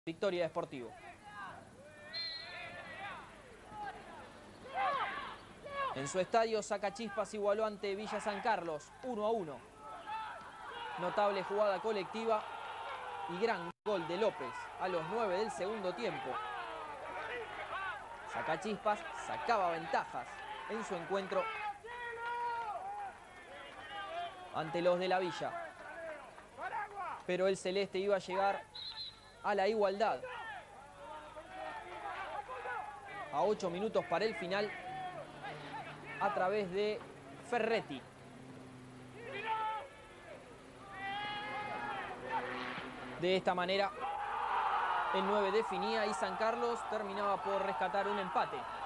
Victoria Sportivo. En su estadio, Sacachispas igualó ante Villa San Carlos, 1-1. Notable jugada colectiva y gran gol de López a los 9 del segundo tiempo. Sacachispas sacaba ventajas en su encuentro ante los de la Villa. Pero el celeste iba a llegar a la igualdad. A 8 minutos para el final, a través de Ferretti. De esta manera, el 9 definía y San Carlos terminaba por rescatar un empate.